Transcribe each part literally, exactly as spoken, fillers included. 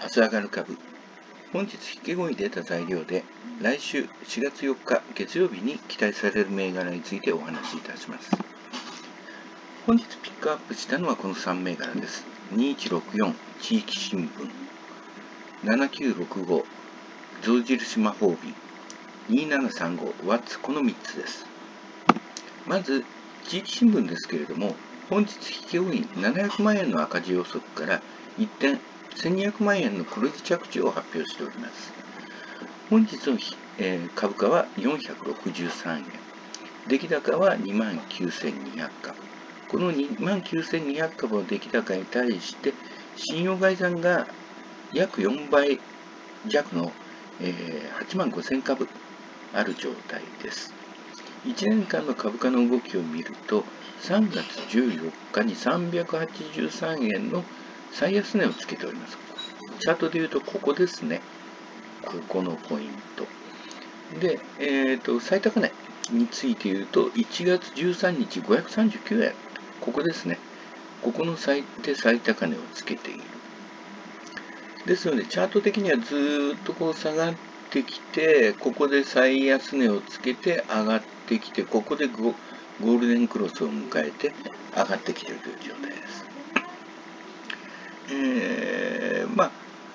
明日上がる株。本日引け後に出た材料で、来週しがつよっか月曜日に期待される銘柄についてお話しいたします。本日ピックアップしたのはこのさん銘柄です。にいちろくよん地域新聞、ななきゅうろくご象印魔法瓶、にななさんごワッツ、このみっつです。まず地域新聞ですけれども、本日引け後にななひゃくまんえんの赤字予測から一転せんにひゃくまんえんの黒字着地を発表しております。本日の、えー、株価はよんひゃくろくじゅうさんえん、出来高はにまんきゅうせんにひゃくかぶ。このにまんきゅうせんにひゃくかぶの出来高に対して信用概算が約よんばい弱の、えー、はちまんごせんかぶある状態です。いちねんかんの株価の動きを見ると、さんがつじゅうよっかにさんびゃくはちじゅうさんえんの最安値をつけております。チャートでいうとここですね。ここのポイント。で、えーと、最高値について言うと、いちがつじゅうさんにちごひゃくさんじゅうきゅうえん。ここですね。ここの最低最高値をつけている。ですので、チャート的にはずっとこう下がってきて、ここで最安値をつけて上がってきて、ここで ゴ, ゴールデンクロスを迎えて上がってきているという状態です。えー、まあ、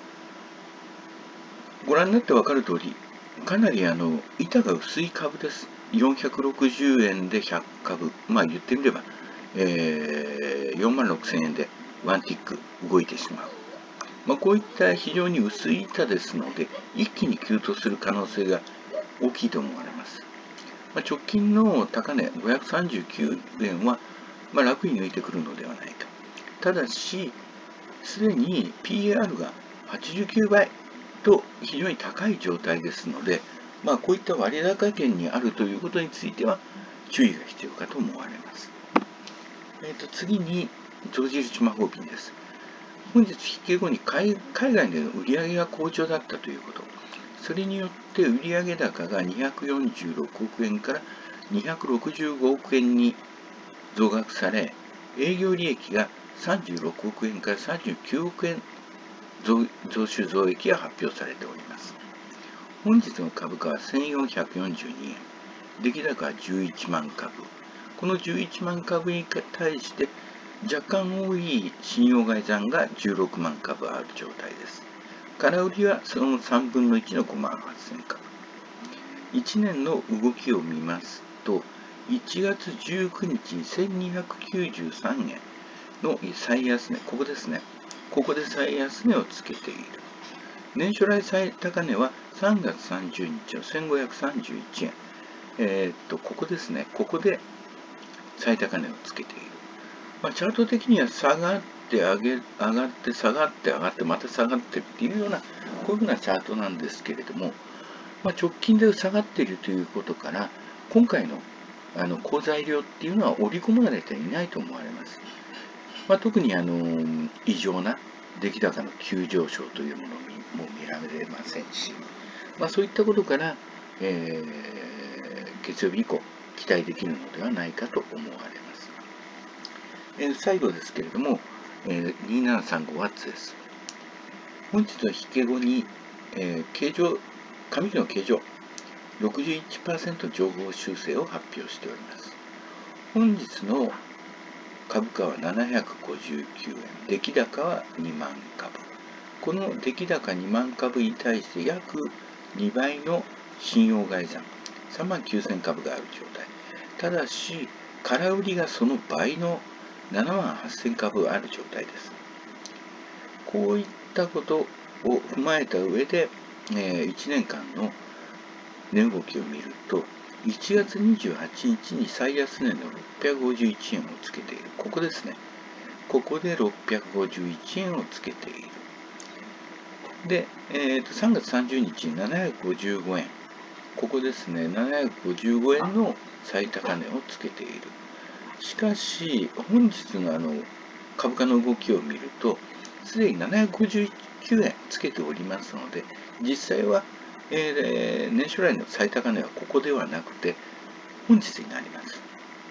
ご覧になって分かる通り、かなりあの板が薄い株です。よんひゃくろくじゅうえんでひゃっかぶ。まあ言ってみれば、えー、よんまんろくせんえんでワンティック動いてしまう。まあ、こういった非常に薄い板ですので、一気に急騰する可能性が大きいと思われます。まあ、直近の高値ごひゃくさんじゅうきゅうえんは、まあ、楽に抜いてくるのではないか。ただし、すでに ピーイーアール がはちじゅうきゅうばいと非常に高い状態ですので、まあ、こういった割高圏にあるということについては注意が必要かと思われます。えー、と次に、象印魔法瓶です。本日引け後に 海, 海外での売上が好調だったということ。それによって売上高がにひゃくよんじゅうろくおくえんからにひゃくろくじゅうごおくえんに増額され、営業利益がさんじゅうろくおくえんからさんじゅうきゅうおくえん 増, 増収増益が発表されております。本日の株価はせんよんひゃくよんじゅうにえん、出来高はじゅういちまんかぶ。このじゅういちまんかぶに対して若干多い信用概算がじゅうろくまんかぶある状態です。空売りはそのさんぶんのいちのごまんはっせんかぶ。いちねんの動きを見ますと、いちがつじゅうくにちせんにひゃくきゅうじゅうさんえんの最安値、ここですね。ここで最安値をつけている。年初来最高値はさんがつさんじゅうにちのせんごひゃくさんじゅういちえん。えー、っと、ここですね。ここで最高値をつけている。まあ、チャート的には下がって上げ、上がって下がって上がってまた下がってっていうような、こういうふうなチャートなんですけれども、まあ、直近で下がっているということから、今回のあの好材料っていうのは織り込まれていないと思われます。まあ、特にあの異常な出来高の急上昇というものも見られませんし、まあ、そういったことから、えー、月曜日以降期待できるのではないかと思われます。えー、最後ですけれども、えー、にななさんごワッツです。本日の引け後に、えー、形状上期の形状 ろくじゅういちパーセント 情報修正を発表しております。本日の株価はななひゃくごじゅうきゅうえん、出来高はにまんかぶ。この出来高にまんかぶに対して約にばいの信用概算さんまんきゅうせんかぶがある状態。ただし、空売りがその倍のななまんはっせんかぶある状態です。こういったことを踏まえた上で、えー、いちねんかんの値動きを見ると、いちがつにじゅうはちにちに最安値のろっぴゃくごじゅういちえんをつけている。ここですね。ここでろっぴゃくごじゅういちえんをつけている。で、えー、とさんがつさんじゅうにちにななひゃくごじゅうごえん。ここですね。ななひゃくごじゅうごえんの最高値をつけている。しかし、本日のあの株価の動きを見ると、すでにななひゃくごじゅうきゅうえんつけておりますので、実際は、えー、年初来の最高値はここではなくて、本日になります。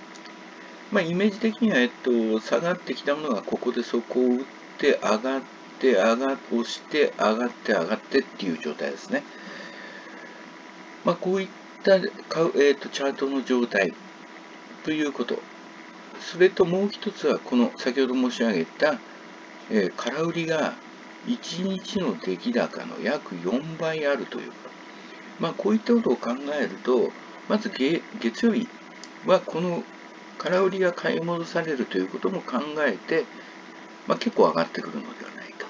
まあ、イメージ的には、えっと、下がってきたものがここで底を打って上がって上が押して上がって上がってっていう状態ですね。まあ、こういったか、えーと、チャートの状態ということ。それともう一つは、この先ほど申し上げた、えー、空売りがいちにちの出来高の約よんばいあるということ。まあ、こういったことを考えると、まず 月, 月曜日はこの空売りが買い戻されるということも考えて、まあ、結構上がってくるのではないか。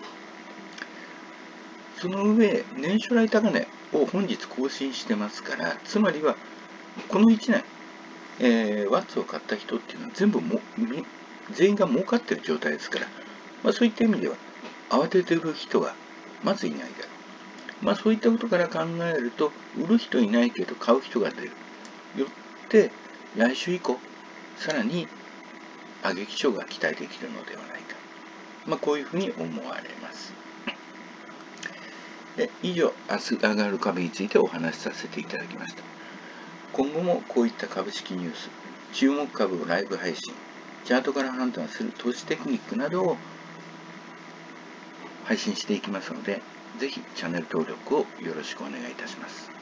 その上、年初来高値を本日更新してますから、つまりはこのいちねん、えー、ワッツを買った人っていうのは全部も全員が儲かっている状態ですから、まあ、そういった意味では慌てて売る人がまずいないだろう。まあ、そういったことから考えると、売る人いないけど買う人が出る。よって来週以降、さらに上げ基調が期待できるのではないか。まあ、こういうふうに思われます。で、以上、明日上がる株についてお話しさせていただきました。今後もこういった株式ニュース、注目株をライブ配信、チャートから判断する投資テクニックなどを配信していきますので、ぜひチャンネル登録をよろしくお願いいたします。